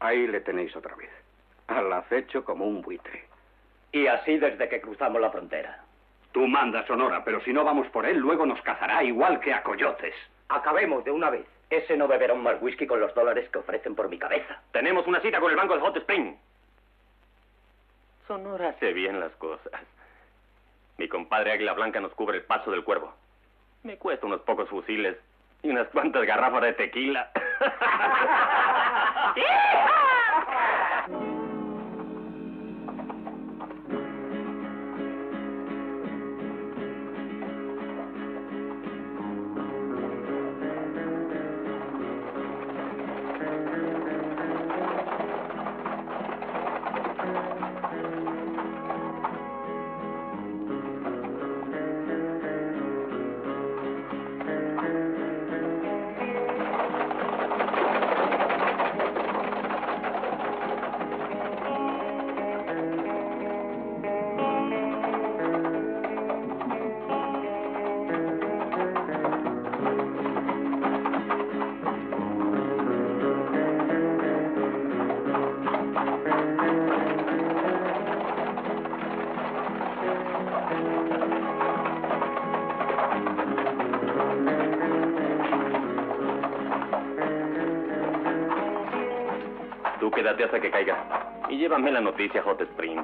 Ahí le tenéis otra vez. Al acecho como un buitre. Y así desde que cruzamos la frontera. Tú mandas, Sonora, pero si no vamos por él, luego nos cazará igual que a coyotes. Acabemos de una vez. Ese no beberá un mal whisky con los dólares que ofrecen por mi cabeza. Tenemos una cita con el banco de Hot Spring. Sonora hace bien las cosas. Mi compadre Águila Blanca nos cubre el paso del Cuervo. Me cuesta unos pocos fusiles y unas cuantas garrafas de tequila. Tú quédate hasta que caiga. Y llévame la noticia, Hot Spring.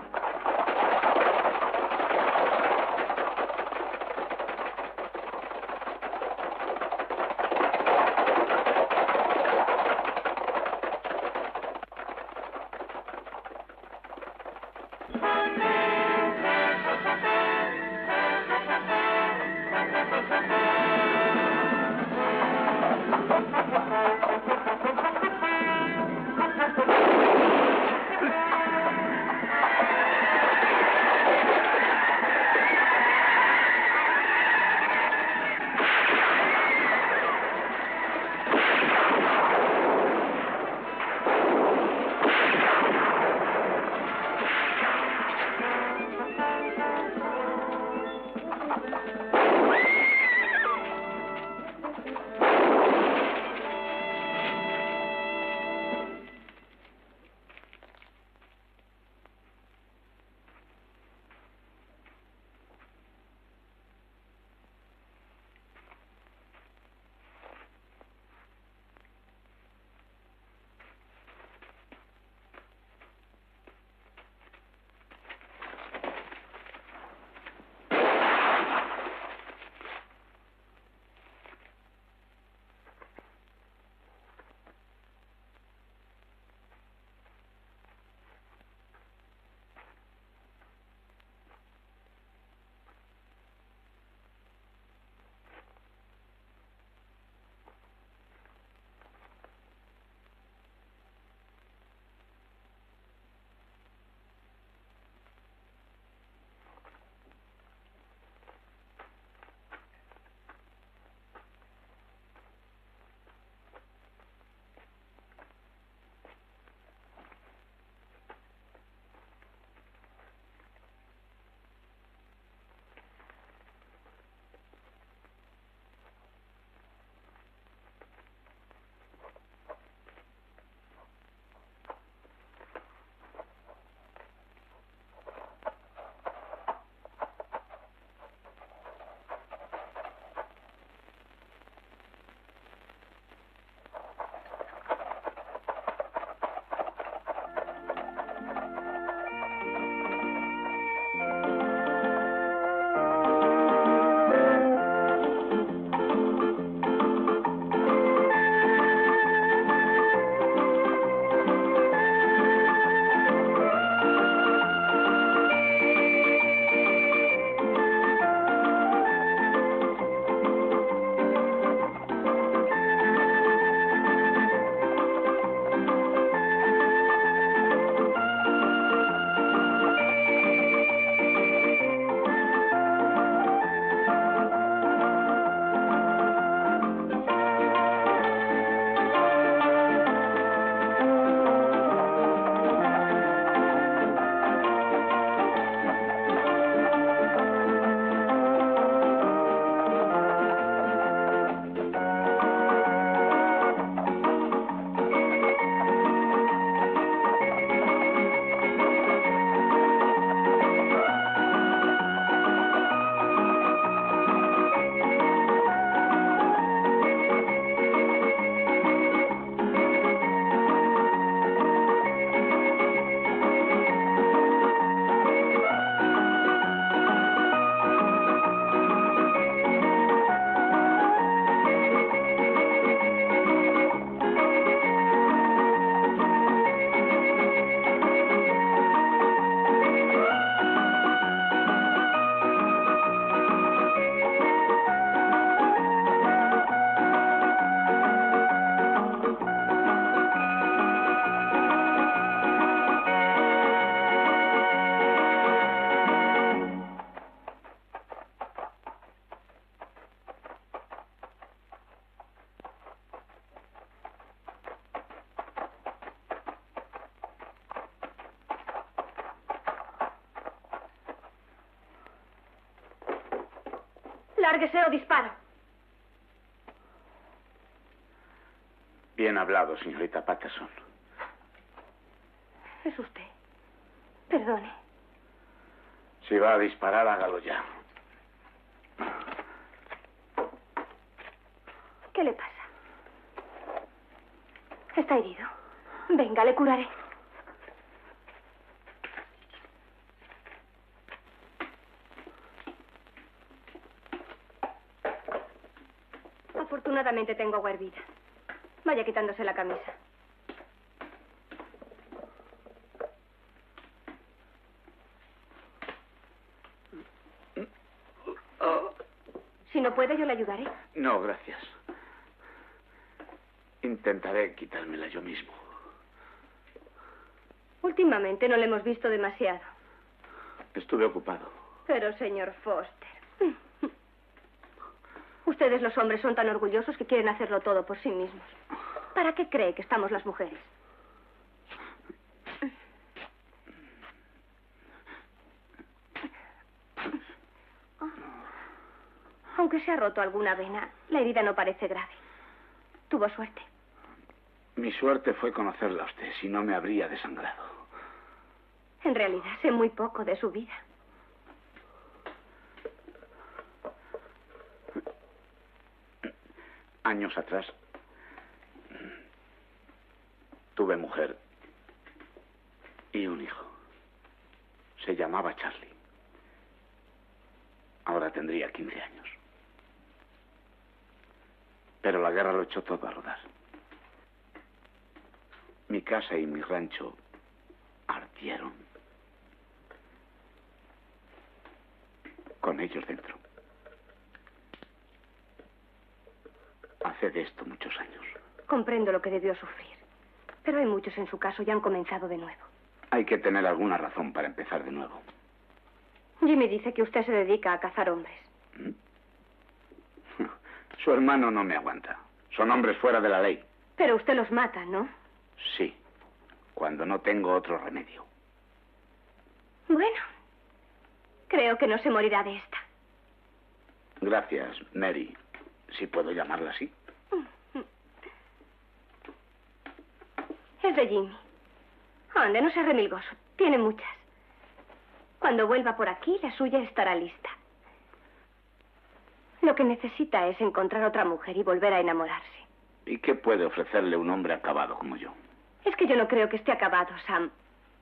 Lárguese o disparo. Bien hablado, señorita Patterson. Es usted. Perdone. Si va a disparar, hágalo ya. ¿Qué le pasa? Está herido. Venga, le curaré. Afortunadamente tengo agua hervida. Vaya quitándose la camisa. Si no puede, yo le ayudaré. No, gracias. Intentaré quitármela yo mismo. Últimamente no le hemos visto demasiado. Estuve ocupado. Pero, señor Foster... Ustedes los hombres son tan orgullosos que quieren hacerlo todo por sí mismos. ¿Para qué cree que estamos las mujeres? Aunque se ha roto alguna vena, la herida no parece grave. Tuvo suerte. Mi suerte fue conocerla a usted, si no me habría desangrado. En realidad, sé muy poco de su vida. Años atrás, tuve mujer y un hijo. Se llamaba Charlie. Ahora tendría 15 años. Pero la guerra lo echó todo a rodar. Mi casa y mi rancho ardieron. Con ellos dentro. Hace de esto muchos años. Comprendo lo que debió sufrir. Pero hay muchos en su caso y han comenzado de nuevo. Hay que tener alguna razón para empezar de nuevo. Jimmy dice que usted se dedica a cazar hombres. ¿Mm? Su hermano no me aguanta. Son hombres fuera de la ley. Pero usted los mata, ¿no? Sí, cuando no tengo otro remedio. Bueno, creo que no se morirá de esta. Gracias, Mary, si puedo llamarla así. Es de Jimmy. Ande, no sea remilgoso. Tiene muchas. Cuando vuelva por aquí, la suya estará lista. Lo que necesita es encontrar otra mujer y volver a enamorarse. ¿Y qué puede ofrecerle un hombre acabado como yo? Es que yo no creo que esté acabado, Sam.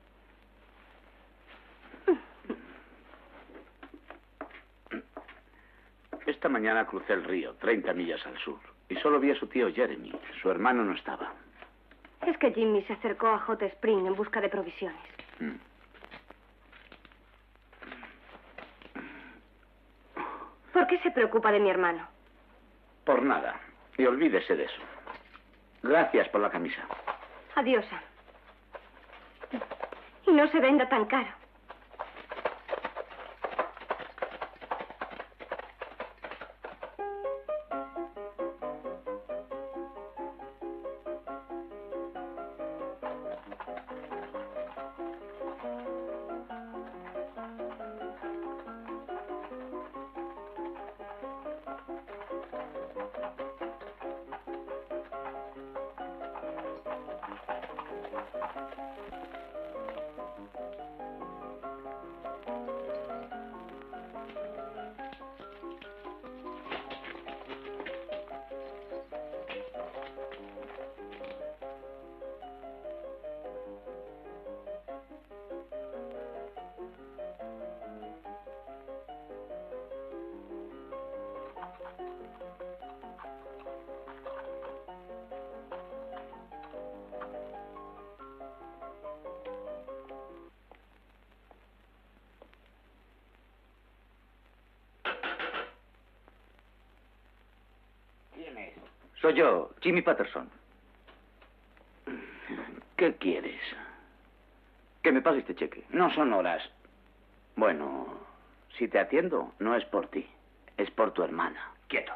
Esta mañana crucé el río, 30 millas al sur, y solo vi a su tío Jeremy. Su hermano no estaba. Es que Jimmy se acercó a Hot Spring en busca de provisiones. ¿Por qué se preocupa de mi hermano? Por nada. Y olvídese de eso. Gracias por la camisa. Adiós, Sam. Y no se venda tan caro. Soy yo, Jimmy Patterson. ¿Qué quieres? Que me pague este cheque. No son horas. Bueno, si te atiendo, no es por ti. Es por tu hermana. Quieto.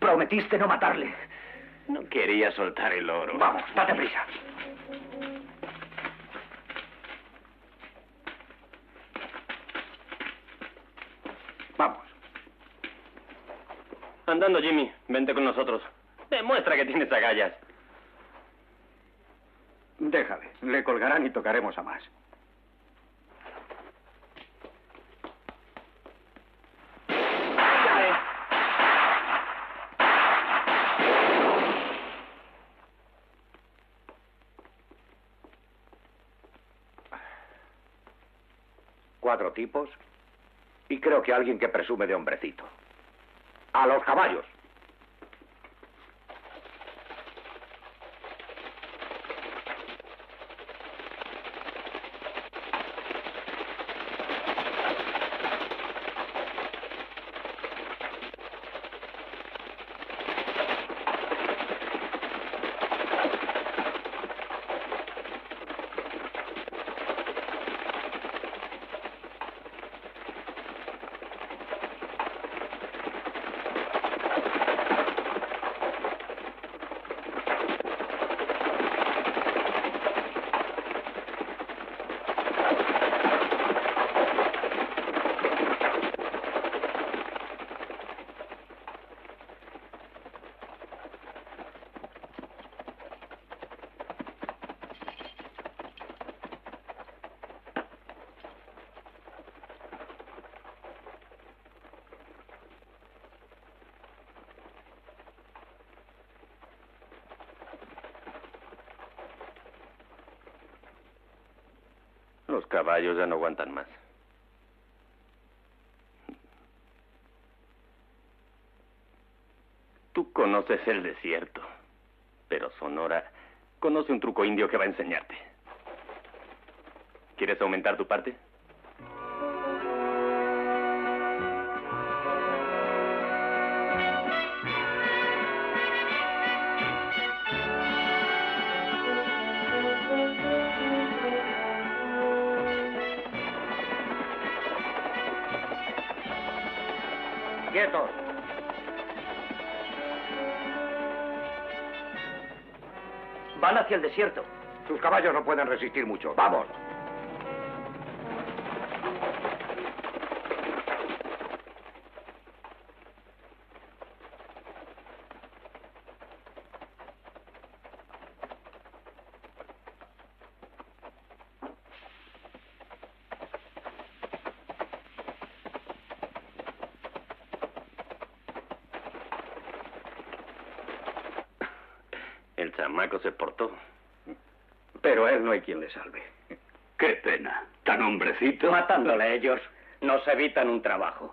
Prometiste no matarle. No quería soltar el oro. Vamos, date prisa. Vamos. Andando, Jimmy. Vente con nosotros. Demuestra que tienes agallas. Déjale. Le colgarán y tocaremos a más. Cuatro tipos y creo que alguien que presume de hombrecito. ¡A los caballos! Los caballos ya no aguantan más. Tú conoces el desierto, pero Sonora conoce un truco indio que va a enseñarte. ¿Quieres aumentar tu parte? ¡Quietos! Van hacia el desierto. Sus caballos no pueden resistir mucho. ¡Vamos! El chamaco se portó. Pero a él no hay quien le salve. Qué pena. Tan hombrecito. Matándole a ellos, nos evitan un trabajo.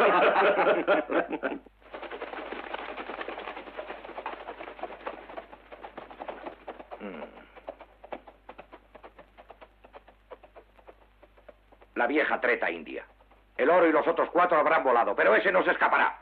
La vieja treta india. El oro y los otros cuatro habrán volado, pero ese no se escapará.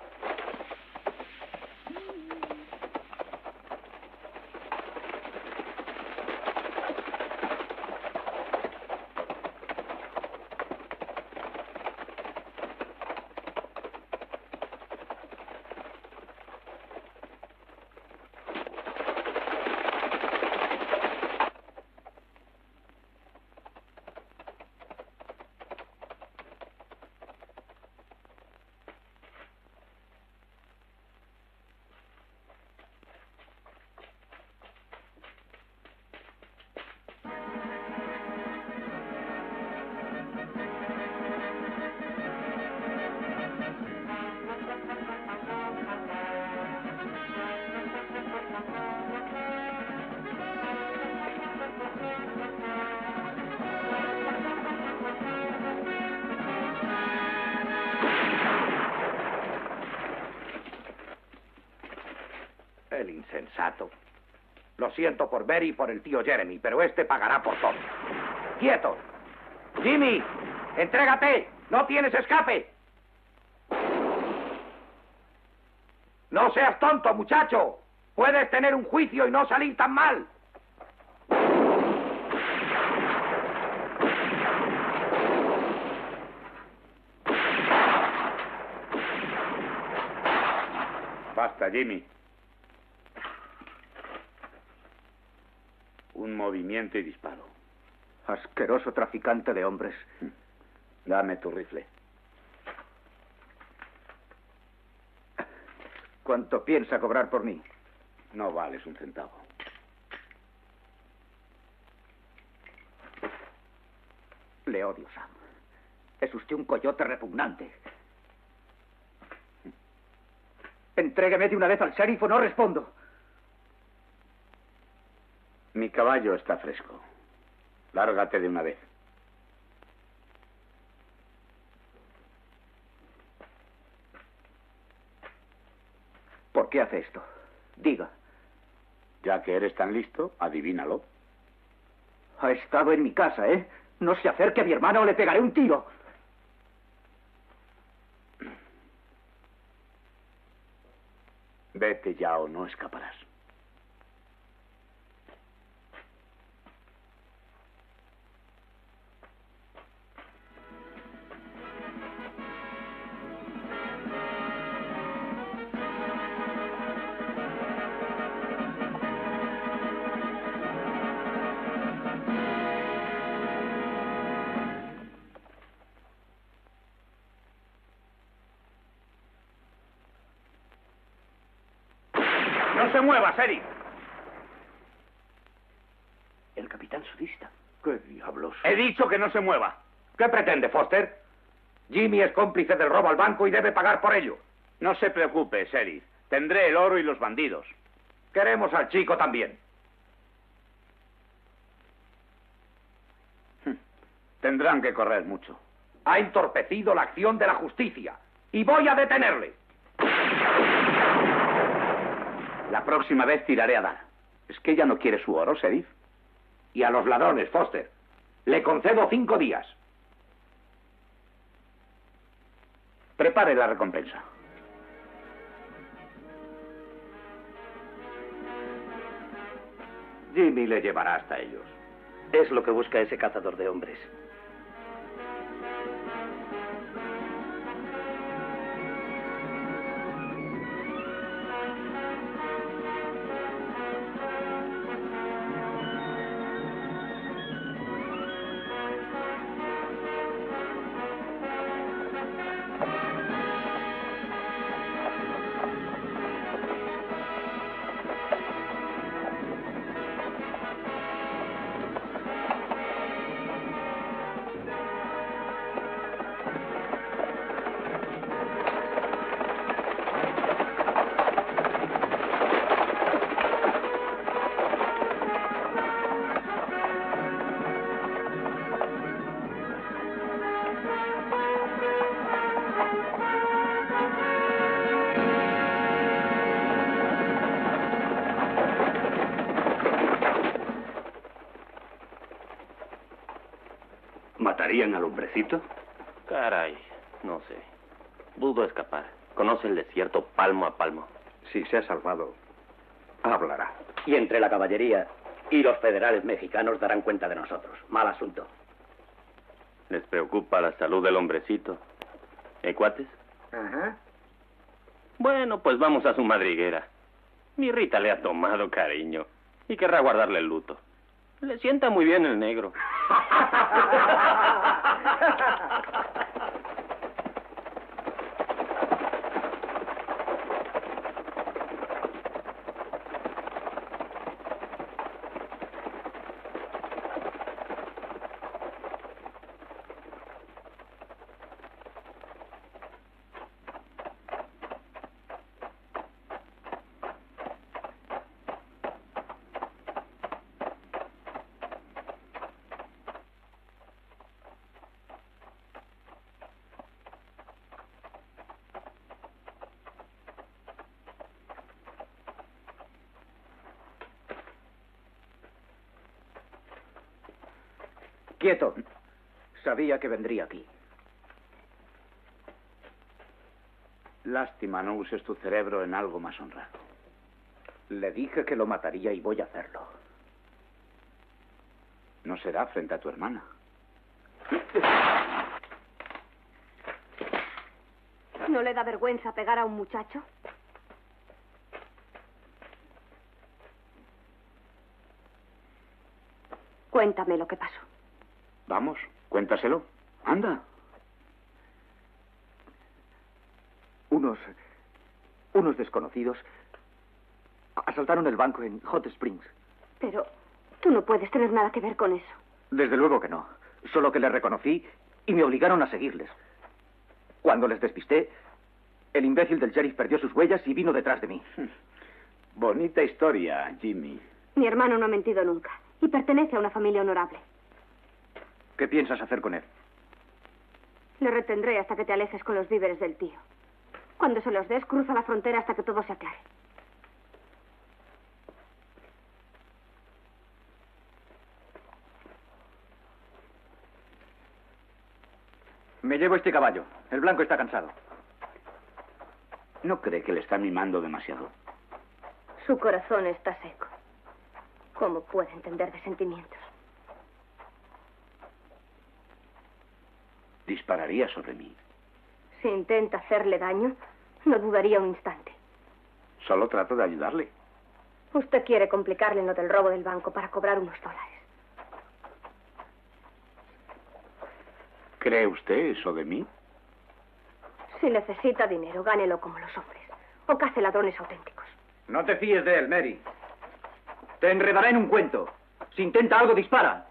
El insensato. Lo siento por Berry y por el tío Jeremy, pero este pagará por todo. ¡Quietos! ¡Jimmy! ¡Entrégate! ¡No tienes escape! ¡No seas tonto, muchacho! Puedes tener un juicio y no salir tan mal. Basta, Jimmy. Un movimiento y disparo. Asqueroso traficante de hombres. Dame tu rifle. ¿Cuánto piensa cobrar por mí? No vales un centavo. Le odio, Sam. Es usted un coyote repugnante. Entrégueme de una vez al sheriff o no respondo. Mi caballo está fresco. Lárgate de una vez. ¿Por qué hace esto? Diga. Ya que eres tan listo, adivínalo. Ha estado en mi casa, ¿eh? No se acerque a mi hermano o le pegaré un tiro. Vete ya o no escaparás. ¡No se mueva, Sheriff! El capitán sudista. ¿Qué diablos? He dicho que no se mueva. ¿Qué pretende, Foster? Jimmy es cómplice del robo al banco y debe pagar por ello. No se preocupe, sheriff. Tendré el oro y los bandidos. Queremos al chico también. Tendrán que correr mucho. Ha entorpecido la acción de la justicia y voy a detenerle. La próxima vez tiraré a dar. ¿Es que ella no quiere su oro, sheriff? Y a los ladrones, Foster. Le concedo 5 días. Prepare la recompensa. Jimmy le llevará hasta ellos. Es lo que busca ese cazador de hombres. ¿Matarían al hombrecito? Caray, no sé. Dudo escapar. Conoce el desierto palmo a palmo. Si se ha salvado, hablará. Y entre la caballería y los federales mexicanos darán cuenta de nosotros. Mal asunto. ¿Les preocupa la salud del hombrecito? ¿Cuates? Ajá. Bueno, pues vamos a su madriguera. Mi Rita le ha tomado cariño y querrá guardarle el luto. Le sienta muy bien el negro. Quieto. Sabía que vendría aquí. Lástima no uses tu cerebro en algo más honrado. Le dije que lo mataría y voy a hacerlo. No será frente a tu hermana. ¿No le da vergüenza pegar a un muchacho? Cuéntame lo que pasó. Vamos, cuéntaselo. Anda. Unos desconocidos asaltaron el banco en Hot Springs. Pero tú no puedes tener nada que ver con eso. Desde luego que no. Solo que les reconocí y me obligaron a seguirles. Cuando les despisté, el imbécil del sheriff perdió sus huellas y vino detrás de mí. Bonita historia, Jimmy. Mi hermano no ha mentido nunca y pertenece a una familia honorable. ¿Qué piensas hacer con él? Le retendré hasta que te alejes con los víveres del tío. Cuando se los des, cruza la frontera hasta que todo se aclare. Me llevo este caballo. El blanco está cansado. ¿No cree que le está mimando demasiado? Su corazón está seco. ¿Cómo puede entender de sentimientos? Dispararía sobre mí. Si intenta hacerle daño, no dudaría un instante. Solo trato de ayudarle. Usted quiere complicarle lo del robo del banco para cobrar unos dólares. ¿Cree usted eso de mí? Si necesita dinero, gánelo como los hombres. O cace ladrones auténticos. No te fíes de él, Mary. Te enredará en un cuento. Si intenta algo, dispara.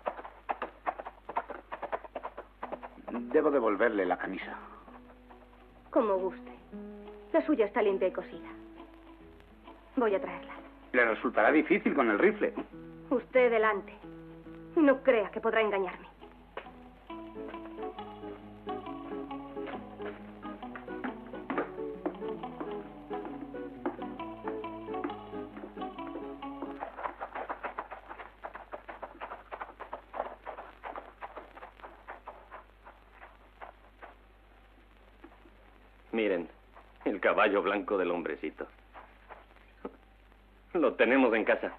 Debo devolverle la camisa. Como guste. La suya está limpia y cosida. Voy a traerla. Le resultará difícil con el rifle. Usted delante. Y no crea que podrá engañarme. Miren, el caballo blanco del hombrecito. Lo tenemos en casa.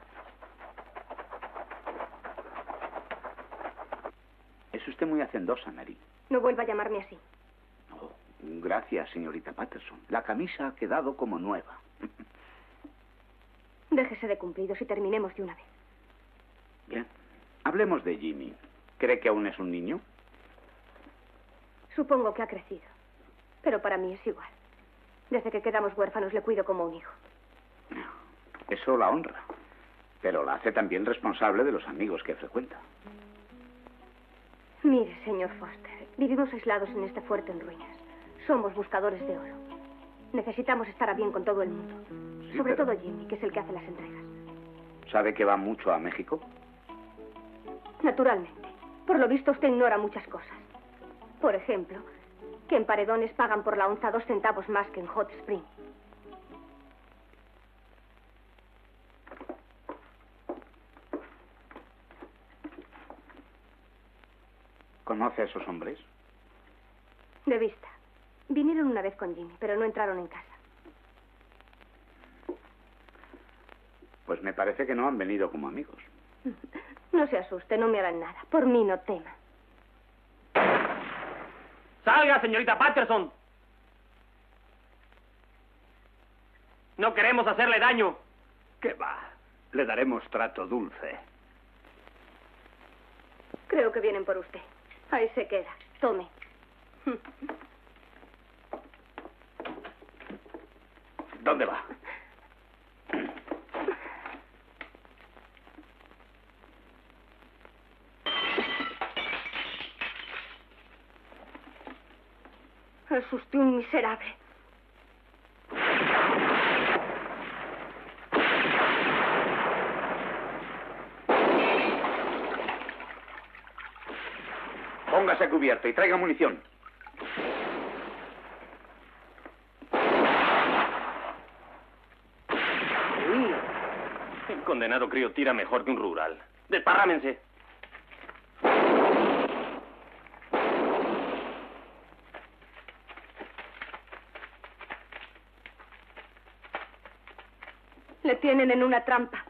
Es usted muy hacendosa, Mary. No vuelva a llamarme así. Oh, gracias, señorita Patterson. La camisa ha quedado como nueva. Déjese de cumplidos y terminemos de una vez. Bien. Hablemos de Jimmy. ¿Cree que aún es un niño? Supongo que ha crecido. Pero para mí es igual. Desde que quedamos huérfanos le cuido como un hijo. Eso la honra. Pero la hace también responsable de los amigos que frecuenta. Mire, señor Foster, vivimos aislados en este fuerte en ruinas. Somos buscadores de oro. Necesitamos estar a bien con todo el mundo. Sí, Sobre pero- todo Jimmy, que es el que hace las entregas. ¿Sabe que va mucho a México? Naturalmente. Por lo visto usted ignora muchas cosas. Por ejemplo, que en Paredones pagan por la onza 2 centavos más que en Hot Spring. ¿Conoce a esos hombres? De vista. Vinieron una vez con Jimmy, pero no entraron en casa. Pues me parece que no han venido como amigos. No se asuste, no me harán nada. Por mí no tema. ¡Salga, señorita Patterson! No queremos hacerle daño. ¿Qué va? Le daremos trato dulce. Creo que vienen por usted. Ahí se queda. Tome. ¿Dónde va? Es usted un miserable. Póngase cubierto y traiga munición. El condenado crío tira mejor que un rural. Desparrámense. Le tienen en una trampa.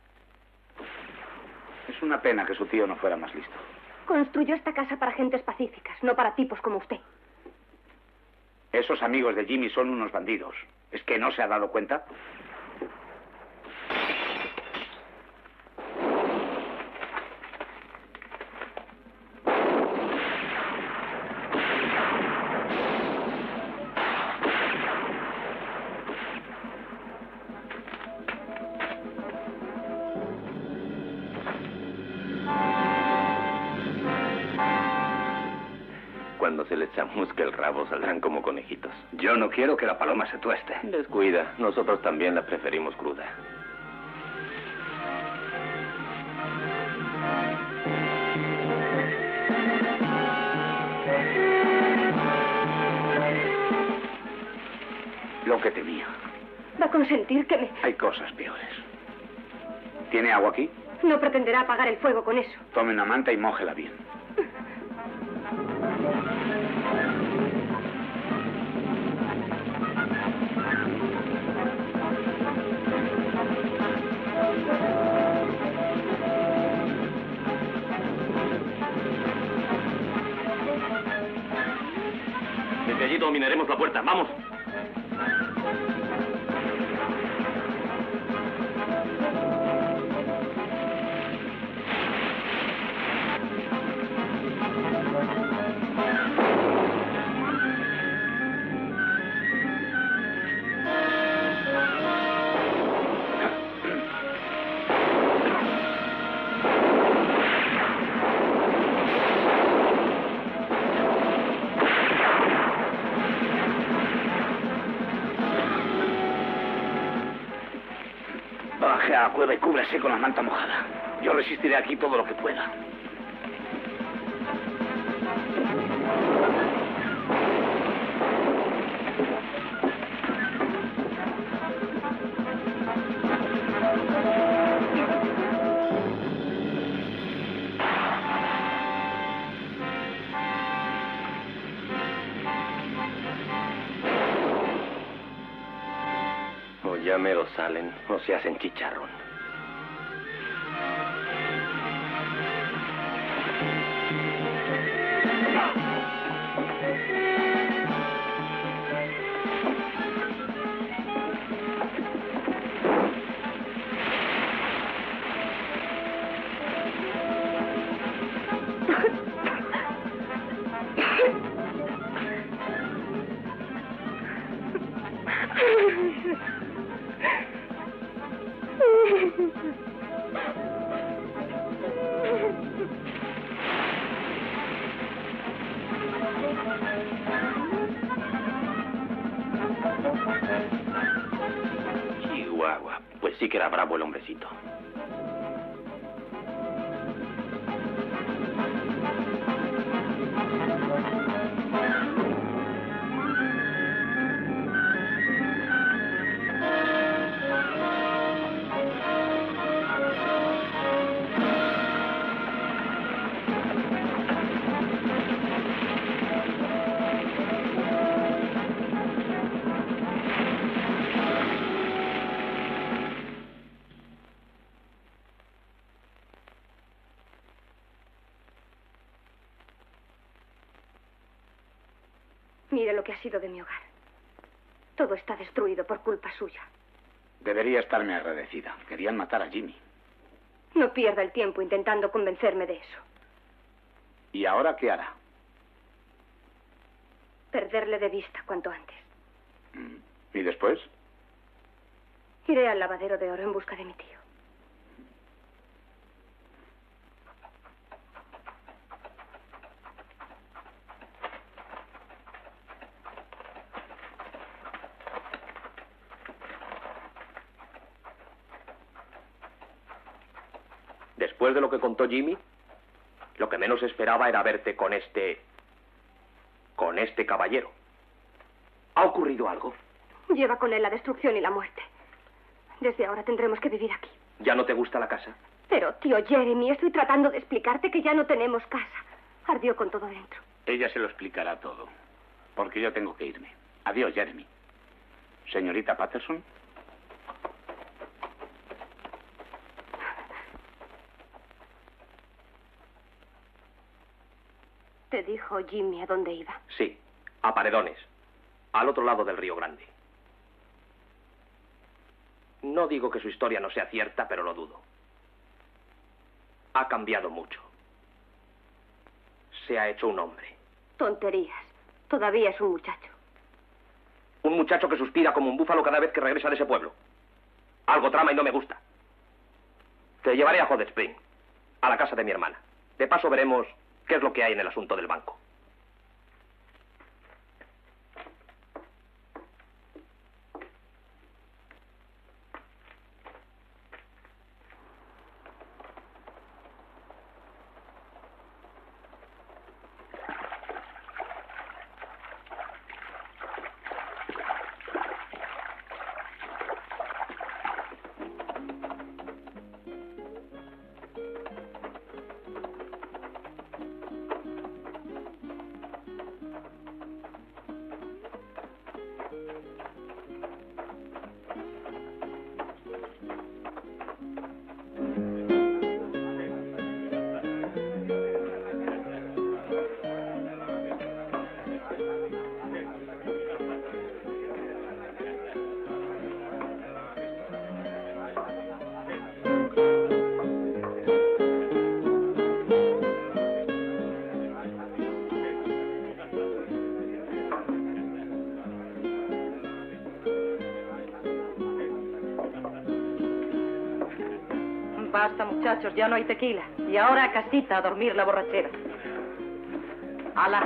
Es una pena que su tío no fuera más listo. Construyó esta casa para gentes pacíficas, no para tipos como usted. Esos amigos de Jimmy son unos bandidos. ¿Es que no se ha dado cuenta? Cuando se les chamusque el rabo saldrán como conejitos. Yo no quiero que la paloma se tueste. Descuida, nosotros también la preferimos cruda. Lo que temía. Va a consentir que me... Hay cosas peores. ¿Tiene agua aquí? No pretenderá apagar el fuego con eso. Tome una manta y mójela bien. Desde allí dominaremos la puerta. ¡Vamos! Baje a la cueva y cúbrase con la manta mojada. Yo resistiré aquí todo lo que pueda. O ya mero salen, o se hacen chicharrón. Chihuahua, pues sí que era bravo el hombrecito. Mire lo que ha sido de mi hogar. Todo está destruido por culpa suya. Debería estarme agradecida. Querían matar a Jimmy. No pierda el tiempo intentando convencerme de eso. ¿Y ahora qué hará? Perderle de vista cuanto antes. ¿Y después? Iré al lavadero de oro en busca de mi tío. Después de lo que contó Jimmy, lo que menos esperaba era verte con este caballero. ¿Ha ocurrido algo? Lleva con él la destrucción y la muerte. Desde ahora tendremos que vivir aquí. ¿Ya no te gusta la casa? Pero, tío Jeremy, estoy tratando de explicarte que ya no tenemos casa. Ardió con todo dentro. Ella se lo explicará todo. Porque yo tengo que irme. Adiós, Jeremy. Señorita Patterson. ¿Te dijo Jimmy a dónde iba? Sí, a Paredones, al otro lado del Río Grande. No digo que su historia no sea cierta, pero lo dudo. Ha cambiado mucho. Se ha hecho un hombre. Tonterías. Todavía es un muchacho. Un muchacho que suspira como un búfalo cada vez que regresa de ese pueblo. Algo trama y no me gusta. Te llevaré a Hot Spring, a la casa de mi hermana. De paso veremos qué es lo que hay en el asunto del banco. Basta, muchachos, ya no hay tequila. Y ahora a casita a dormir la borrachera. ¡Hala!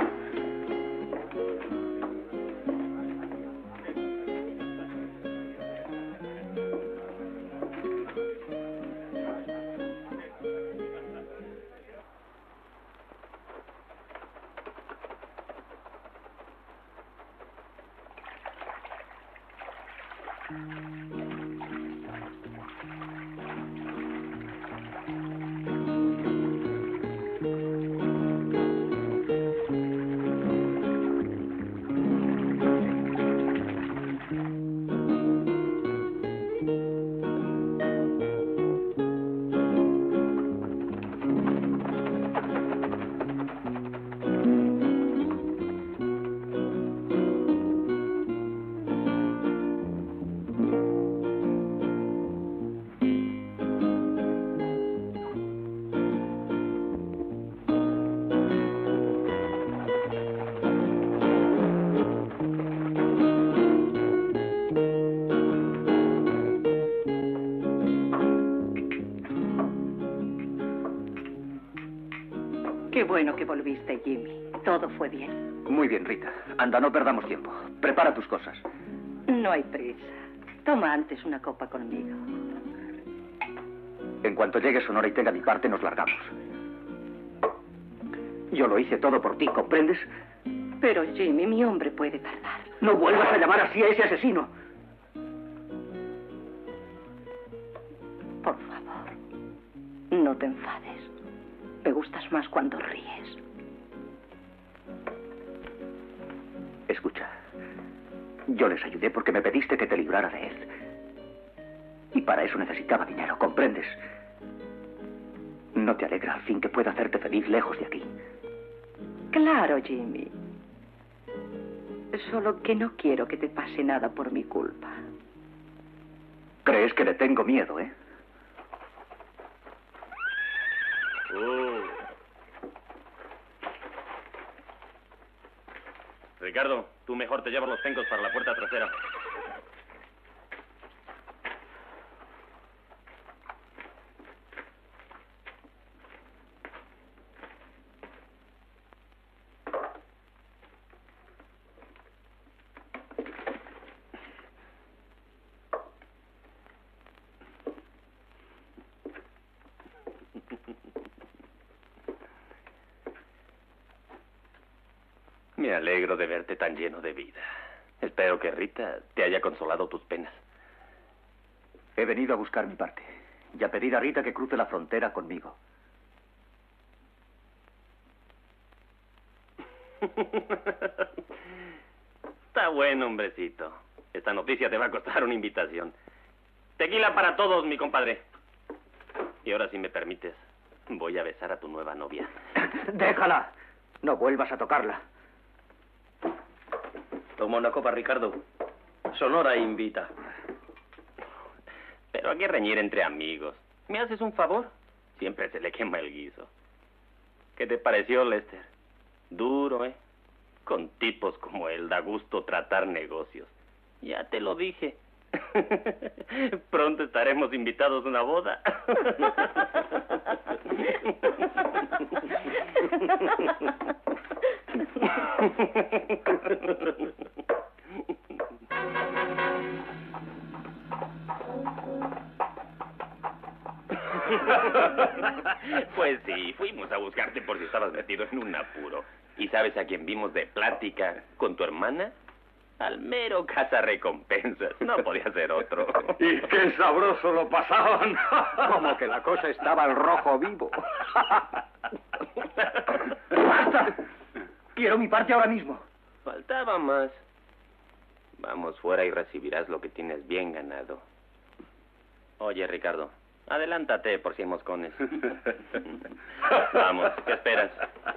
Qué bueno que volviste, Jimmy. Todo fue bien. Muy bien, Rita. Anda, no perdamos tiempo. Prepara tus cosas. No hay prisa. Toma antes una copa conmigo. En cuanto llegue Sonora y tenga mi parte, nos largamos. Yo lo hice todo por ti, ¿comprendes? Pero, Jimmy, mi hombre puede tardar. No vuelvas a llamar así a ese asesino. Por favor, no te enfades. Me gustas más cuando ríes. Escucha, yo les ayudé porque me pediste que te librara de él. Y para eso necesitaba dinero, ¿comprendes? ¿No te alegra al fin que pueda hacerte feliz lejos de aquí? Claro, Jimmy. Solo que no quiero que te pase nada por mi culpa. ¿Crees que le tengo miedo, eh? Ricardo, tú mejor te llevas los pencos para la puerta trasera. Me alegro de verte tan lleno de vida. Espero que Rita te haya consolado tus penas. He venido a buscar mi parte y a pedir a Rita que cruce la frontera conmigo. Está bueno, hombrecito. Esta noticia te va a costar una invitación. Tequila para todos, mi compadre. Y ahora, si me permites, voy a besar a tu nueva novia. ¡Déjala! No vuelvas a tocarla. Toma una copa, Ricardo. Sonora invita. Pero hay que reñir entre amigos. ¿Me haces un favor? Siempre se le quema el guiso. ¿Qué te pareció, Lester? Duro, ¿eh? Con tipos como él da gusto tratar negocios. Ya te lo dije. Pronto estaremos invitados a una boda. Pues sí, fuimos a buscarte por si estabas metido en un apuro. ¿Y sabes a quién vimos de plática con tu hermana? Al mero cazarrecompensas. No podía ser otro. Y qué sabroso lo pasaban. Como que la cosa estaba al rojo vivo. ¡Basta! Quiero mi parte ahora mismo. Faltaba más. Vamos fuera y recibirás lo que tienes bien ganado. Oye, Ricardo, adelántate por si hay moscones. Vamos, ¿qué esperas?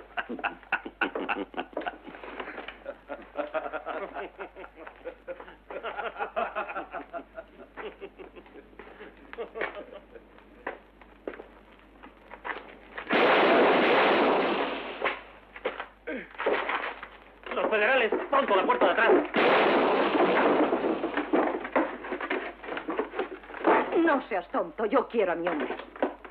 Los federales, pronto, la puerta de atrás. No seas tonto, yo quiero a mi hombre.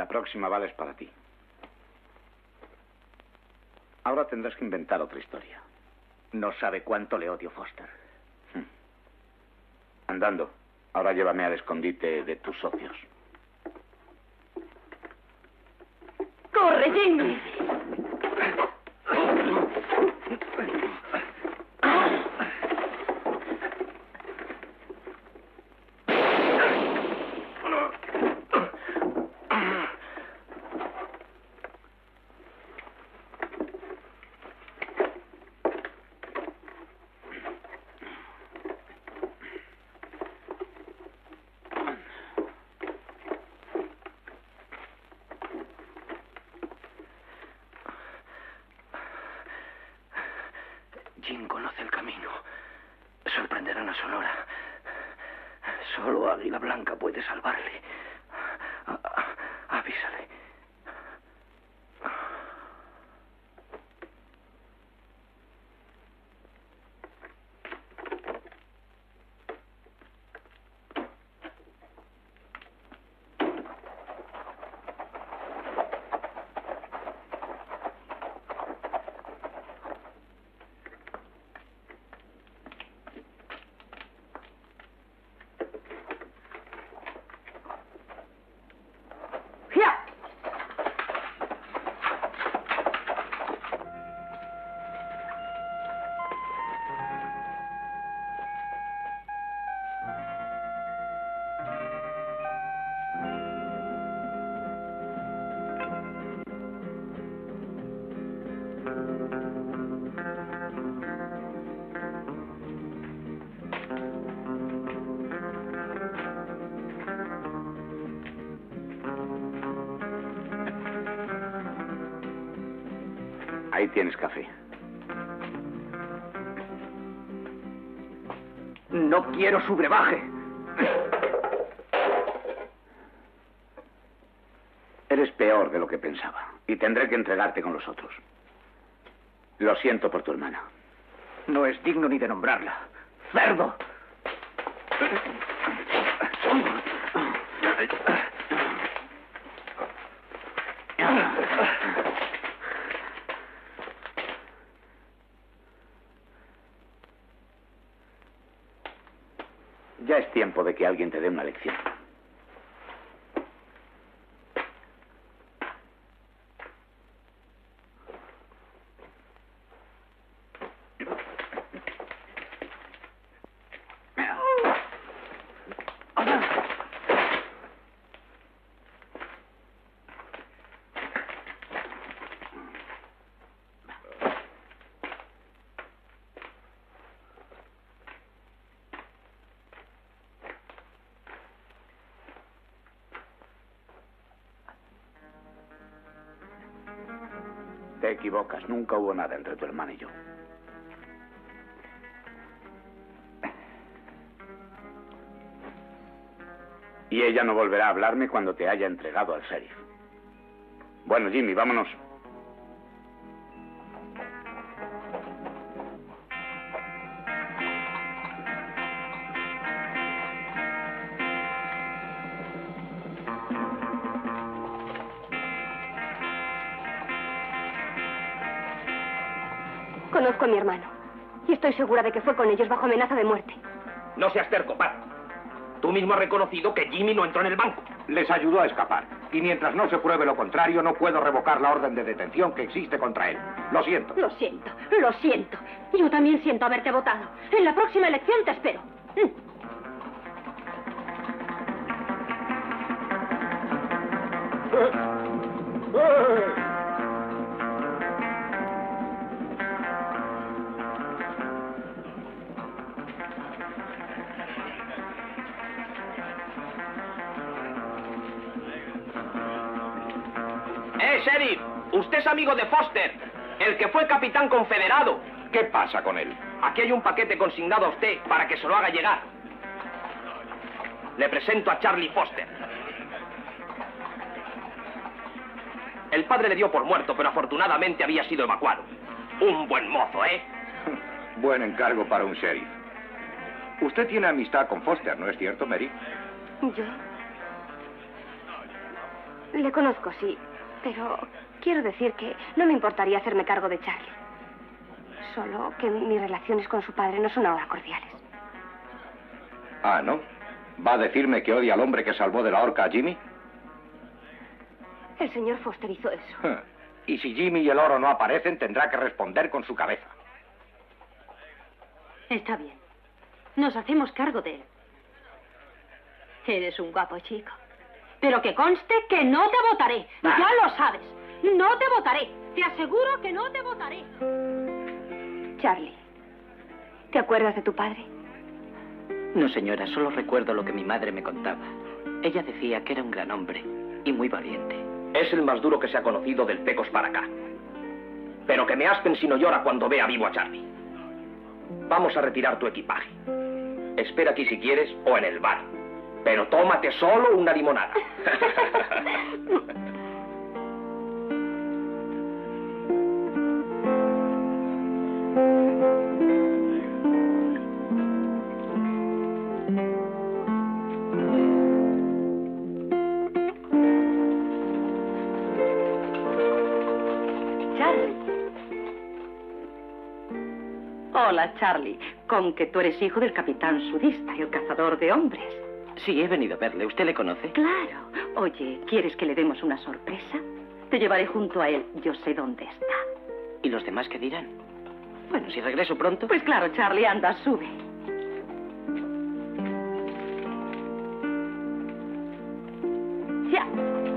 La próxima bala es para ti. Ahora tendrás que inventar otra historia. No sabe cuánto le odio, Foster. Andando. Ahora llévame al escondite de tus socios. ¡Corre, Jimmy! Jim conoce el camino. Sorprenderán a Sonora. Solo Águila Blanca puede salvarle. Avísale. Ahí tienes café. No quiero su brebaje. Eres peor de lo que pensaba. Y tendré que entregarte con los otros. Lo siento por tu hermana. No es digno ni de nombrarla. ¡Cerdo! Ya es tiempo de que alguien te dé una lección. Te equivocas. Nunca hubo nada entre tu hermana y yo. Y ella no volverá a hablarme cuando te haya entregado al sheriff. Bueno, Jimmy, vámonos. Conozco a mi hermano. Y estoy segura de que fue con ellos bajo amenaza de muerte. No seas terco, Pat. Tú mismo has reconocido que Jimmy no entró en el banco. Les ayudó a escapar. Y mientras no se pruebe lo contrario, no puedo revocar la orden de detención que existe contra él. Lo siento. Lo siento, lo siento. Yo también siento haberte votado. En la próxima elección te espero. Sheriff, usted es amigo de Foster, el que fue capitán confederado. ¿Qué pasa con él? Aquí hay un paquete consignado a usted para que se lo haga llegar. Le presento a Charlie Foster. El padre le dio por muerto, pero afortunadamente había sido evacuado. Un buen mozo, ¿eh? Buen encargo para un sheriff. Usted tiene amistad con Foster, ¿no es cierto, Mary? ¿Yo? Le conozco, sí, pero quiero decir que no me importaría hacerme cargo de Charlie. Solo que mis relaciones con su padre no son ahora cordiales. Ah, ¿no? ¿Va a decirme que odia al hombre que salvó de la horca a Jimmy? El señor Foster hizo eso. Y si Jimmy y el oro no aparecen, tendrá que responder con su cabeza. Está bien. Nos hacemos cargo de él. Eres un guapo chico. Pero que conste que no te votaré. Ya lo sabes. No te votaré. Te aseguro que no te votaré. Charlie, ¿te acuerdas de tu padre? No, señora, solo recuerdo lo que mi madre me contaba. Ella decía que era un gran hombre y muy valiente. Es el más duro que se ha conocido del Pecos para acá. Pero que me aspen si no llora cuando vea vivo a Charlie. Vamos a retirar tu equipaje. Espera aquí si quieres o en el bar. Pero tómate solo una limonada. Hola, Charlie. Con que tú eres hijo del capitán sudista, el cazador de hombres. Sí, he venido a verle. ¿Usted le conoce? Claro. Oye, ¿quieres que le demos una sorpresa? Te llevaré junto a él. Yo sé dónde está. ¿Y los demás qué dirán? Bueno, si regreso pronto... Pues claro, Charlie, anda, sube. Ya.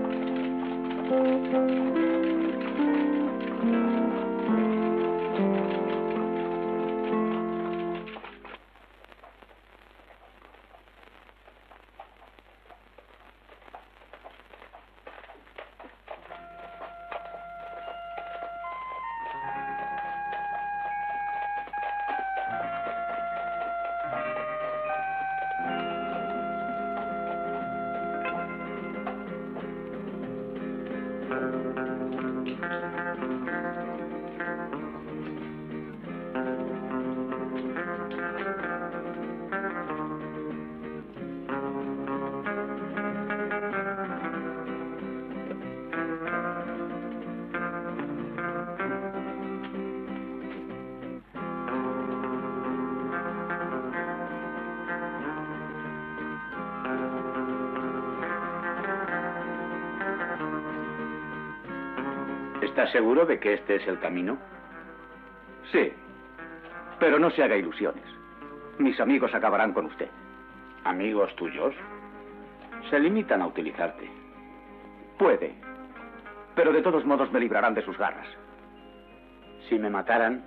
¿Está seguro de que este es el camino? Sí, pero no se haga ilusiones. Mis amigos acabarán con usted. ¿Amigos tuyos? Se limitan a utilizarte. Puede, pero de todos modos me librarán de sus garras. Si me mataran,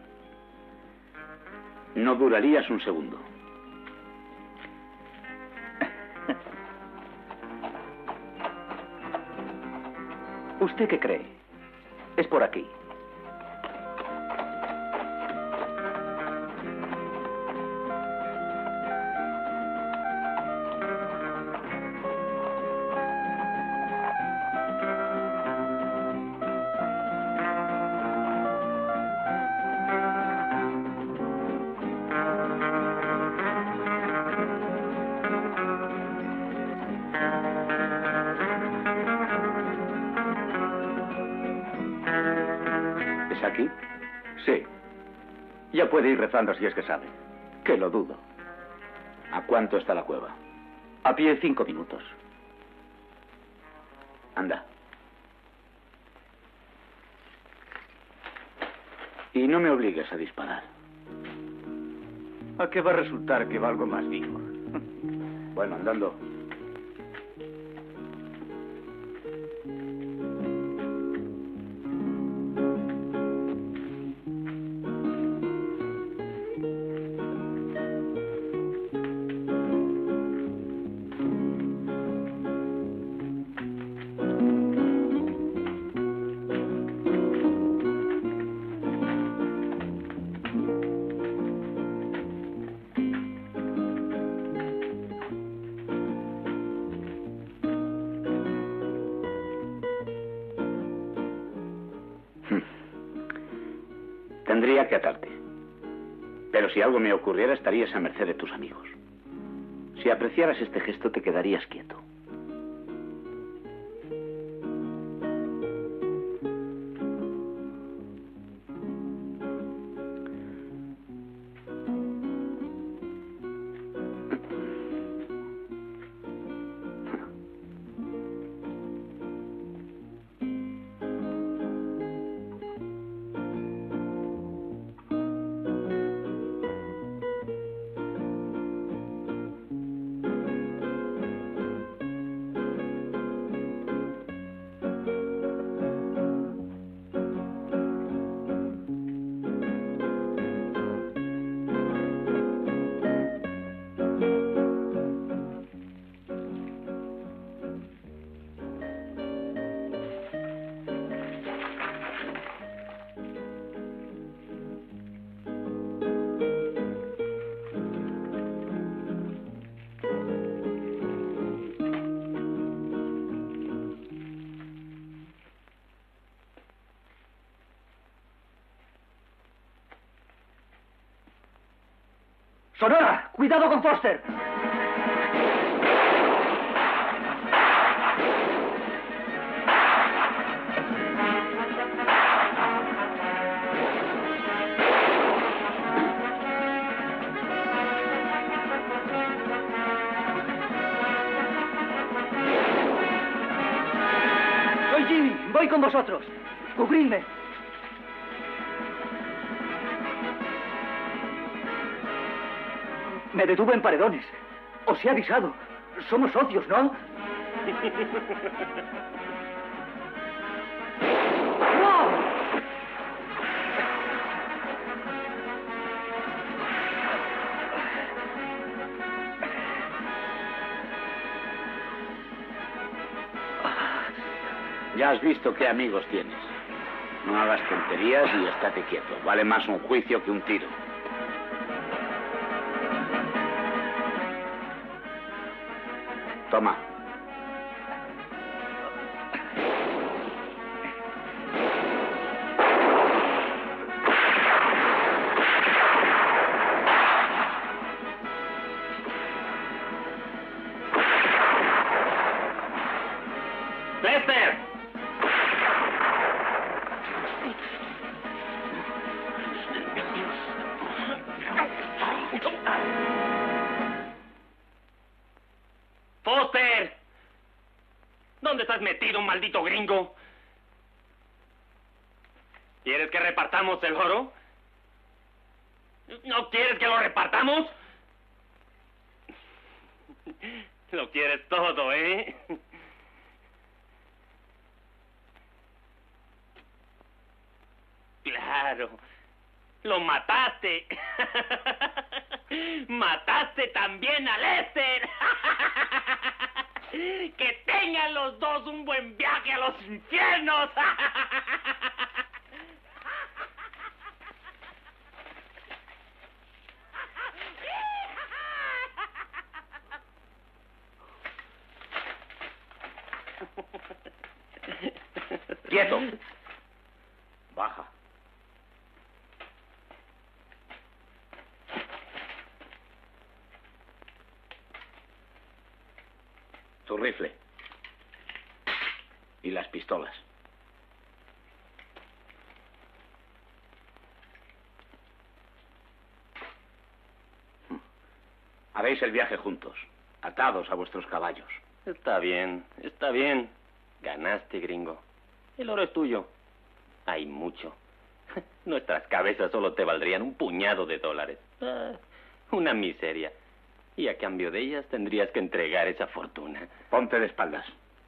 no durarías un segundo. ¿Usted qué cree? Es por aquí. ¿Es aquí? Sí. Ya puede ir rezando si es que sabe. Que lo dudo. ¿A cuánto está la cueva? A pie 5 minutos. Anda. Y no me obligues a disparar. ¿A qué va a resultar que valgo más vivo? Bueno, andando. Tendría que atarte. Pero si algo me ocurriera, estarías a merced de tus amigos. Si apreciaras este gesto, te quedarías quieto. ¡Sonora! ¡Cuidado con Foster! Soy Jimmy. Voy con vosotros. Cubridme. Me detuve en Paredones. Os he avisado. Somos socios, ¿no? ¡No! Ya has visto qué amigos tienes. No hagas tonterías y estate quieto. Vale más un juicio que un tiro. Toma. ¡Lester! ¡Foster! ¿Dónde estás metido, maldito gringo? ¿Quieres que repartamos el oro? ¿No quieres que lo repartamos? Lo quieres todo, ¿eh? Claro. Lo mataste. Mataste también a Lester. Que tengan los dos un buen viaje a los infiernos. ¡Quieto! Baja. Tu rifle. Y las pistolas. Haréis el viaje juntos, atados a vuestros caballos. Está bien, está bien. Ganaste, gringo. El oro es tuyo. Hay mucho. Nuestras cabezas solo te valdrían un puñado de dólares. Una miseria. Y a cambio de ellas tendrías que entregar esa fortuna. Ponte de espaldas.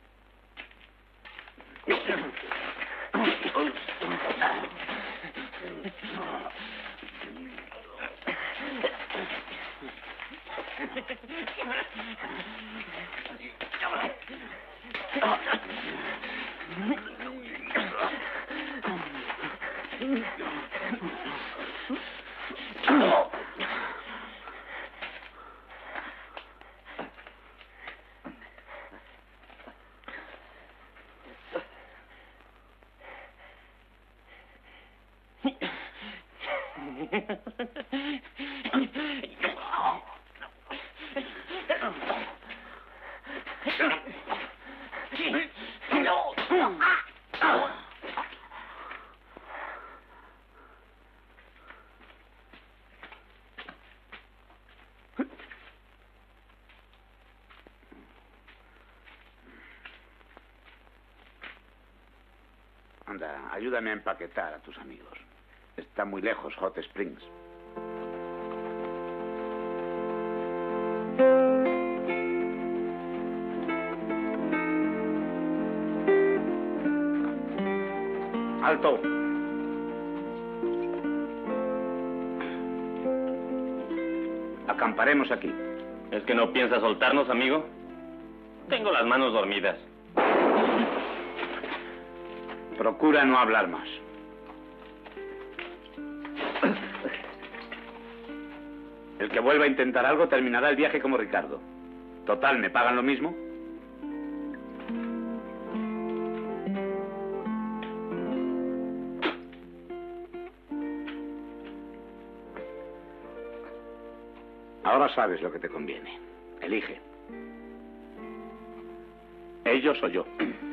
Anda, ayúdame a empaquetar a tus amigos. Está muy lejos Hot Springs. ¡Alto! Acamparemos aquí. ¿Es que no piensas soltarnos, amigo? Tengo las manos dormidas. Procura no hablar más. El que vuelva a intentar algo terminará el viaje como Ricardo. Total, ¿me pagan lo mismo? Ahora sabes lo que te conviene. Elige. Ellos o yo.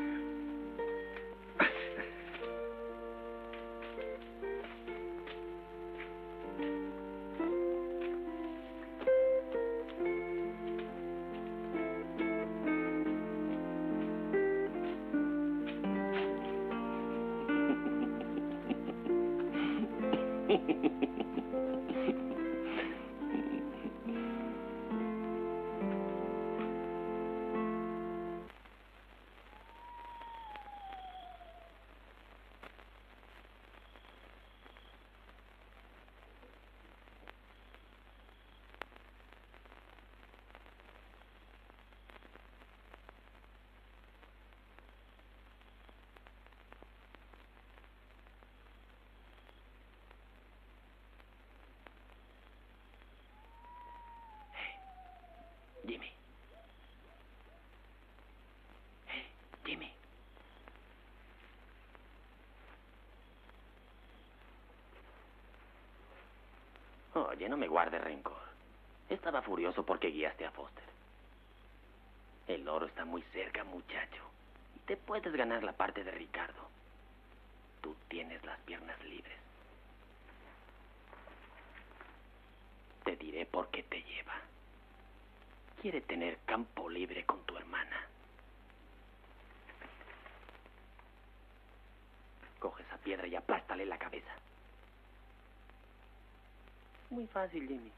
Jimmy. Jimmy. Oye, no me guardes rencor. Estaba furioso porque guiaste a Foster. El oro está muy cerca, muchacho. Y te puedes ganar la parte de Ricardo. Tú tienes las piernas libres. Te diré por qué te lleva. Quiere tener campo libre con tu hermana. Coge esa piedra y aplástale la cabeza. Muy fácil, Jimmy.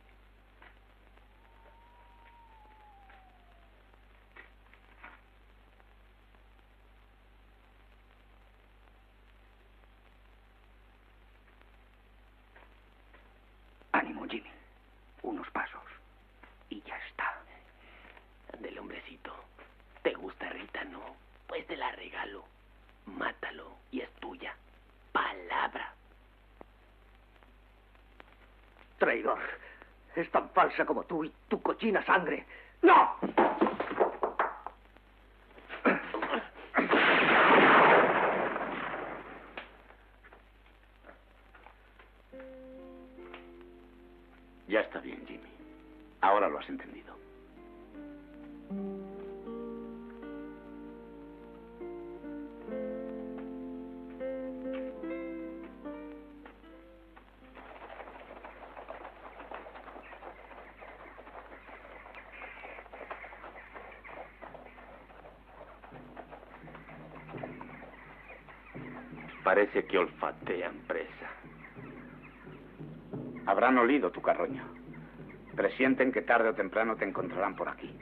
Ánimo, Jimmy. Unos pasos. Y ya está. Ándele, hombrecito. ¿Te gusta Rita, no? Pues te la regalo. Mátalo y es tuya. Palabra. Traidor. Es tan falsa como tú y tu cochina sangre. ¡No! Ya está bien, Jimmy. Ahora lo has entendido. Parece que olfatean presa. Habrán olido tu carroña. Presienten que tarde o temprano te encontrarán por aquí.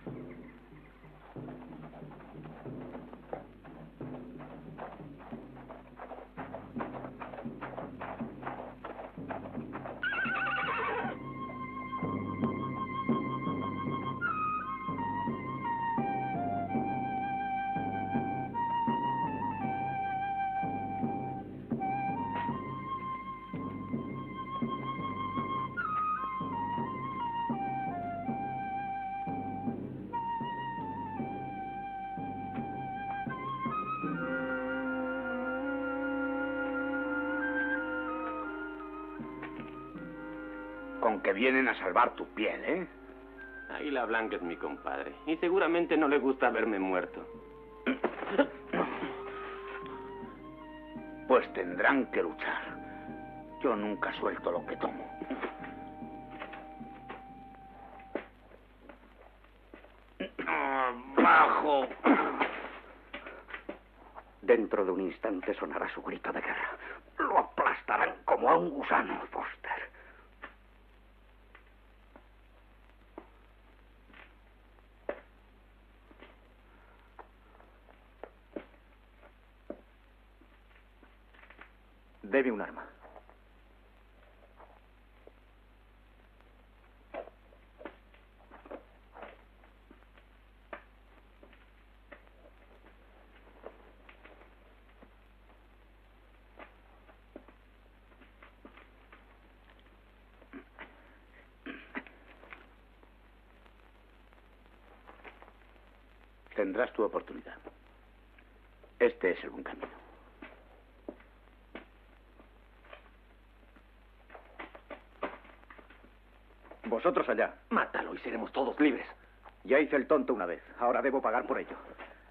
Con que vienen a salvar tu piel, ¿eh? Águila Blanca es mi compadre. Y seguramente no le gusta verme muerto. Pues tendrán que luchar. Yo nunca suelto lo que tomo. ¡Abajo! Dentro de un instante sonará su grito de guerra. Lo aplastarán como a un gusano, Foster. Debe un arma. Tendrás tu oportunidad. Este es el buen camino. Vosotros allá. Mátalo y seremos todos libres. Ya hice el tonto una vez. Ahora debo pagar por ello.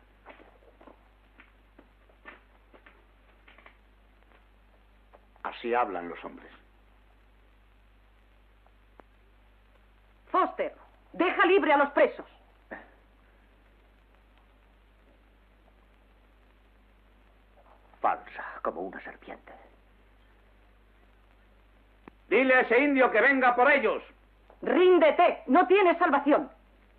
Así hablan los hombres. Foster, deja libre a los presos. Falsa, como una serpiente. Dile a ese indio que venga por ellos. Ríndete, no tienes salvación.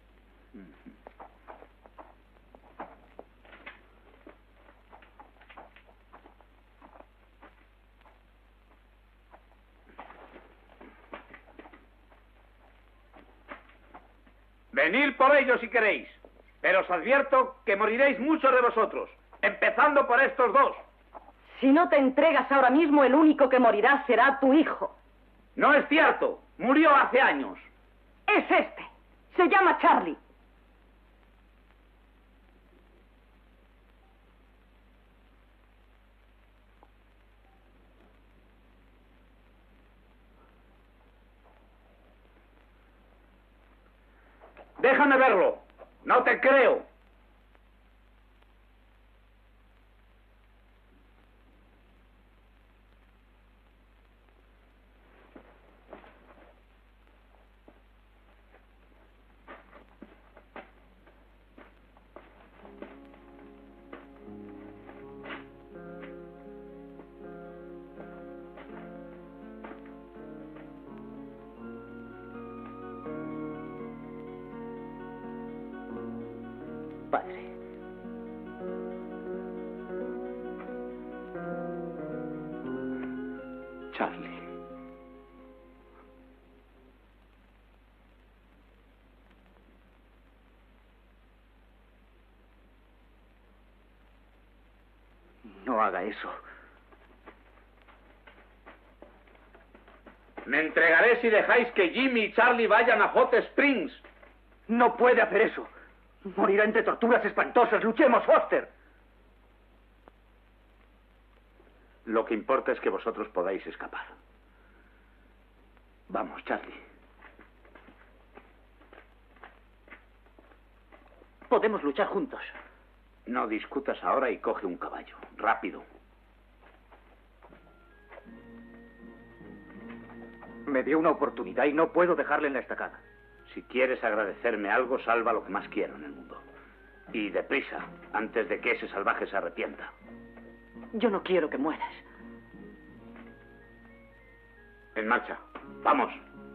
Venid por ellos si queréis, pero os advierto que moriréis muchos de vosotros, empezando por estos dos. Si no te entregas ahora mismo, el único que morirá será tu hijo. No es cierto, murió hace años. Es este. Se llama Charlie. Déjame verlo. No te creo. Padre. Charlie. No haga eso. Me entregaré si dejáis que Jimmy y Charlie vayan a Hot Springs. No puede hacer eso. Morirá entre torturas espantosas. Luchemos, Foster. Lo que importa es que vosotros podáis escapar. Vamos, Charlie. Podemos luchar juntos. No discutas ahora y coge un caballo. Rápido. Me dio una oportunidad y no puedo dejarle en la estacada. Si quieres agradecerme algo, salva lo que más quiero en el mundo. Y deprisa, antes de que ese salvaje se arrepienta. Yo no quiero que mueras. En marcha. Vamos.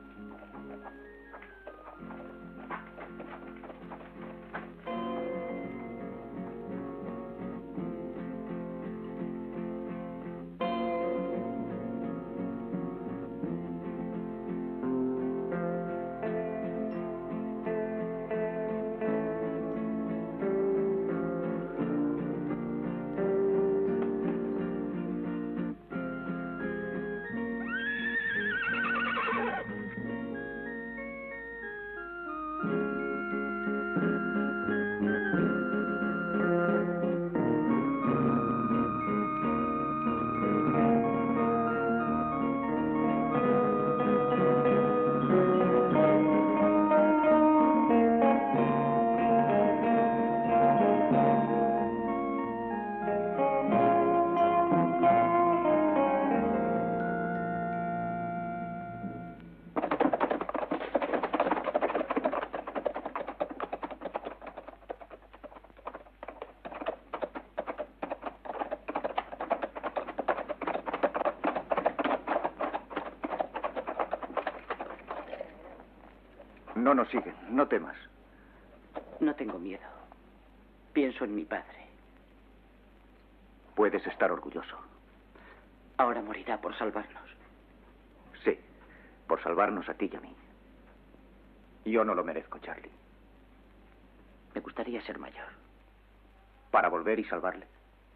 No nos siguen, no temas. No tengo miedo. Pienso en mi padre. Puedes estar orgulloso. Ahora morirá por salvarnos. Sí, por salvarnos a ti y a mí. Yo no lo merezco, Charlie. Me gustaría ser mayor. Para volver y salvarle.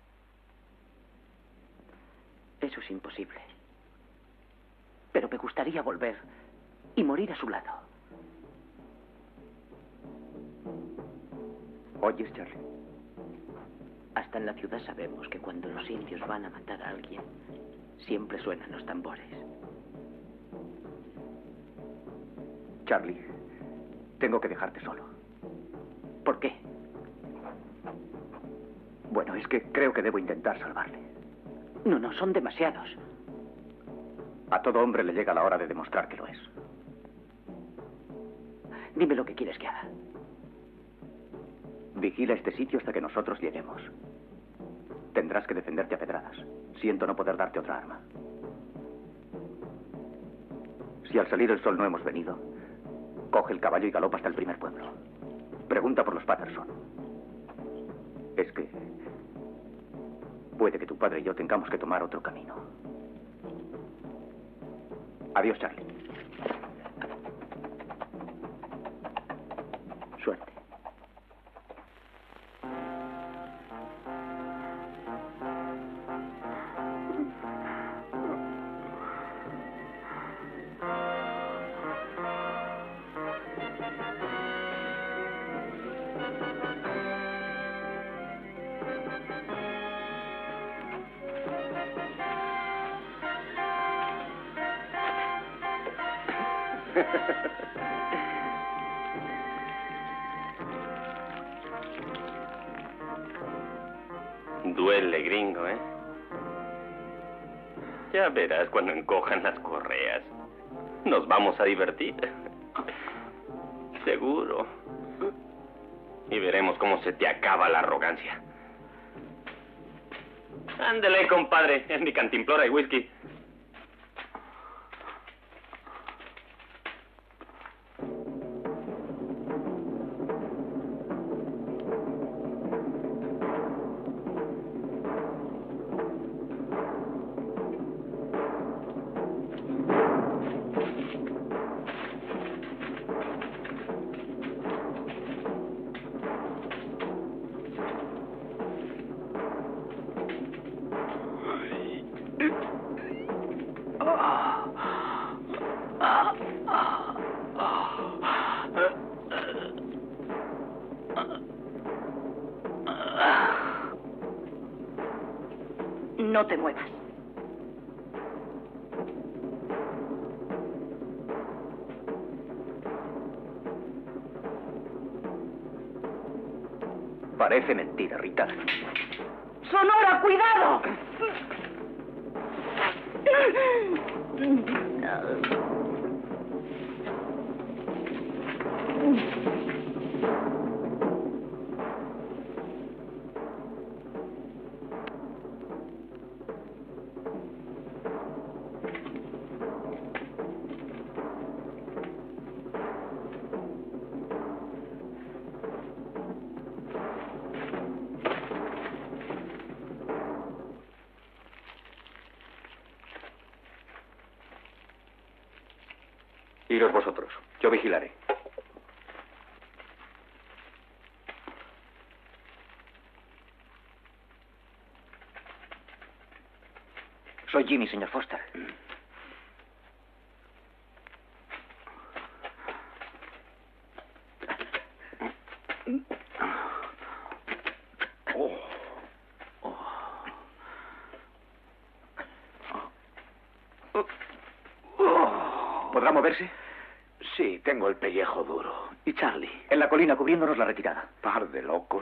Eso es imposible. Pero me gustaría volver y morir a su lado. ¿Oyes, Charlie? Hasta en la ciudad sabemos que cuando los indios van a matar a alguien, siempre suenan los tambores. Charlie, tengo que dejarte solo. ¿Por qué? Bueno, es que creo que debo intentar salvarle. No, son demasiados. A todo hombre le llega la hora de demostrar que lo es. Dime lo que quieres que haga. Vigila este sitio hasta que nosotros lleguemos. Tendrás que defenderte a pedradas. Siento no poder darte otra arma. Si al salir el sol no hemos venido, coge el caballo y galopa hasta el primer pueblo. Pregunta por los Patterson. Es que puede que tu padre y yo tengamos que tomar otro camino. Adiós, Charlie. Suerte. Duele, gringo, ¿eh? Ya verás cuando encojan las correas. Nos vamos a divertir. Seguro. Y veremos cómo se te acaba la arrogancia. Ándele, compadre. En mi cantimplora y whisky. No te muevas. Parece mentira, Rita. ¡Sonora, cuidado! Iros vosotros. Yo vigilaré. Soy Jimmy, señor Foster. ¿Podrá moverse? Sí, tengo el pellejo duro. ¿Y Charlie? En la colina, cubriéndonos la retirada. Par de locos.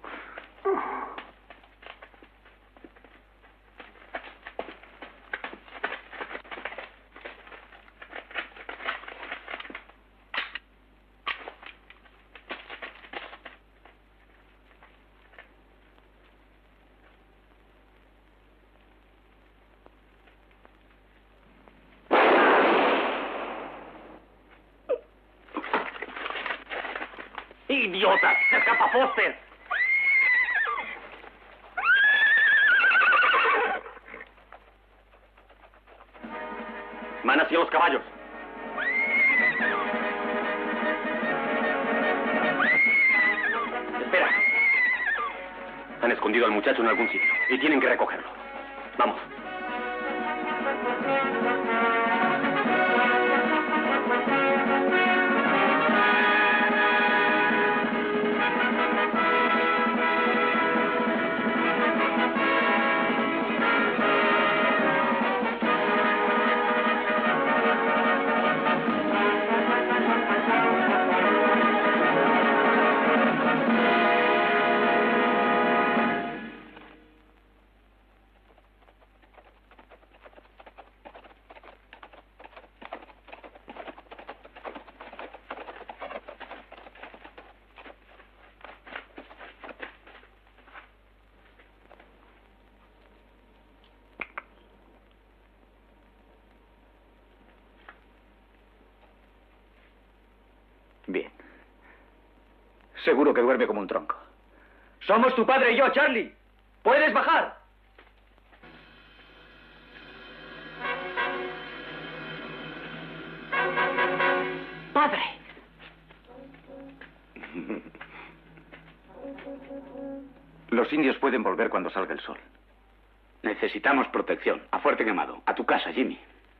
¡Idiota! ¡Se escapa Foster! Van hacia los caballos. Espera. Han escondido al muchacho en algún sitio y tienen que recogerlo. Vamos. Bien. Seguro que duerme como un tronco. Somos tu padre y yo, Charlie. ¿Puedes bajar? Padre. Los indios pueden volver cuando salga el sol. Necesitamos protección. A fuerte quemado. A tu casa, Jimmy.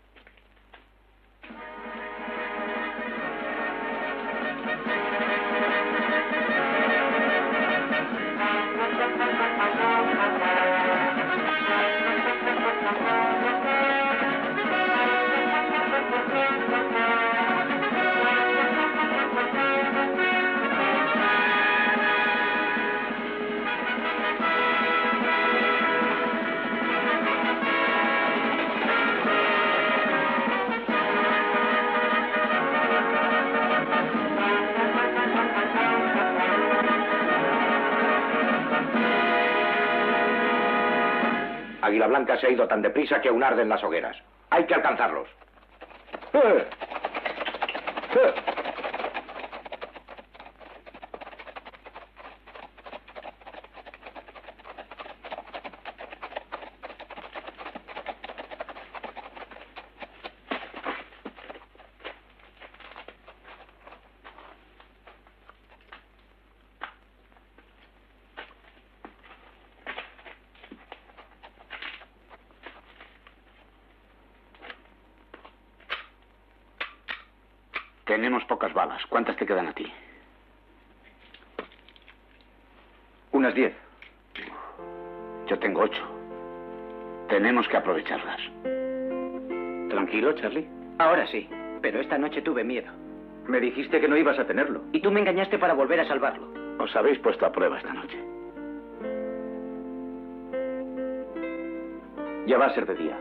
Águila Blanca se ha ido tan deprisa que aún arden las hogueras. Hay que alcanzarlos. Tenemos pocas balas. ¿Cuántas te quedan a ti? Unas 10. Yo tengo 8. Tenemos que aprovecharlas. ¿Tranquilo, Charlie? Ahora sí, pero esta noche tuve miedo. Me dijiste que no ibas a tenerlo. Y tú me engañaste para volver a salvarlo. Os habéis puesto a prueba esta noche. Ya va a ser de día.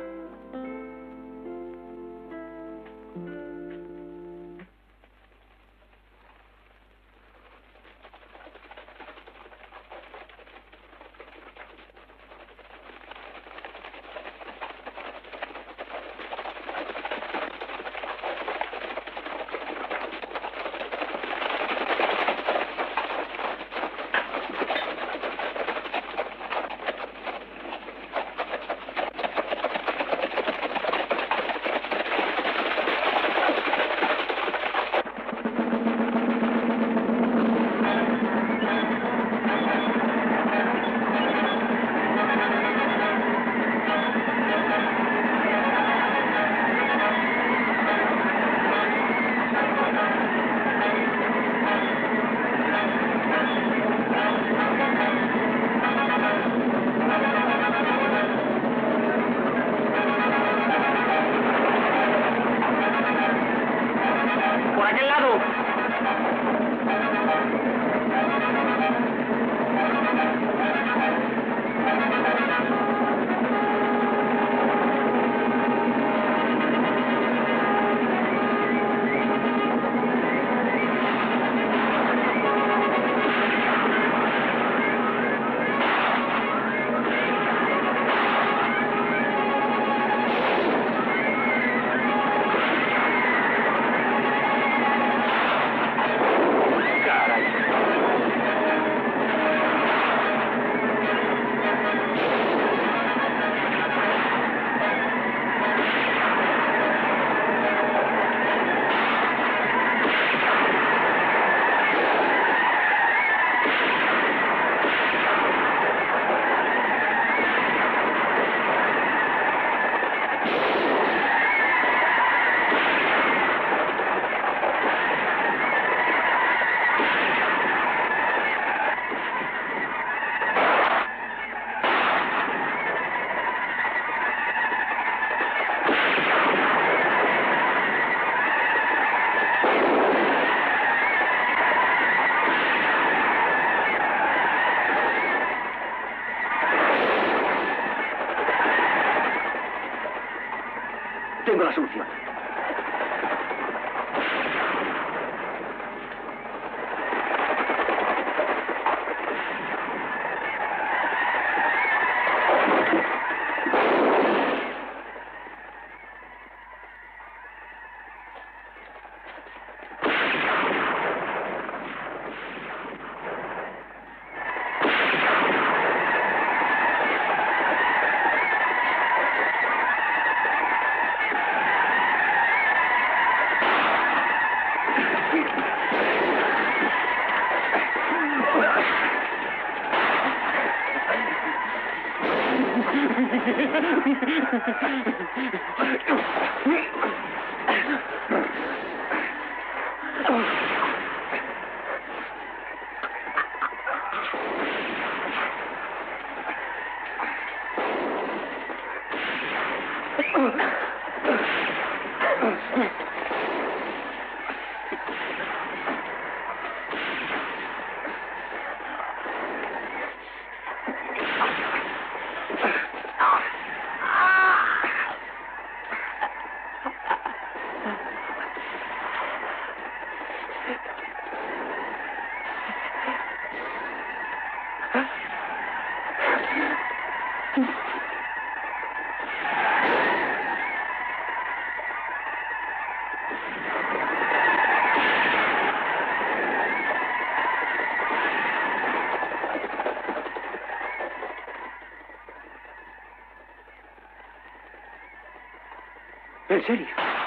¿En serio?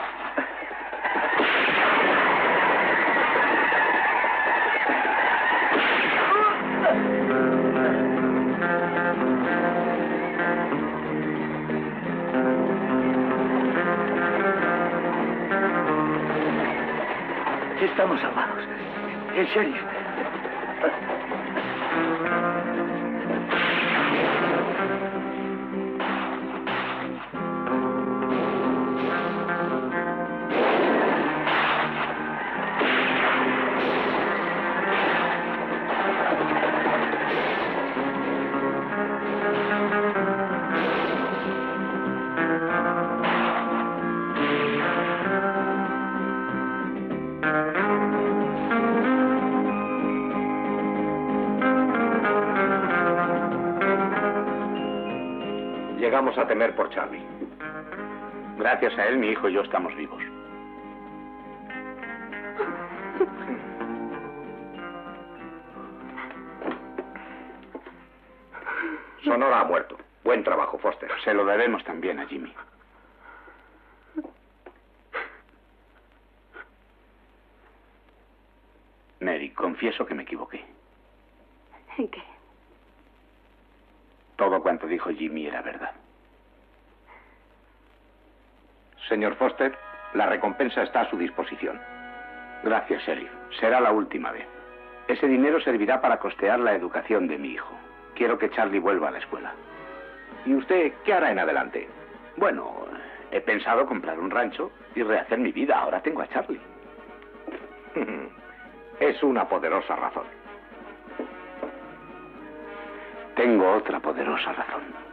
Estamos salvados. En serio. Llegamos a temer por Charlie. Gracias a él, mi hijo y yo estamos vivos. Sonora ha muerto. Buen trabajo, Foster. Se lo debemos también a Jimmy. Mary, confieso que me equivoqué. ¿En qué? Todo cuanto dijo Jimmy era verdad. Señor Foster, la recompensa está a su disposición. Gracias, Sheriff. Será la última vez. Ese dinero servirá para costear la educación de mi hijo. Quiero que Charlie vuelva a la escuela. ¿Y usted qué hará en adelante? Bueno, he pensado comprar un rancho y rehacer mi vida. Ahora tengo a Charlie. Es una poderosa razón. Tengo otra poderosa razón.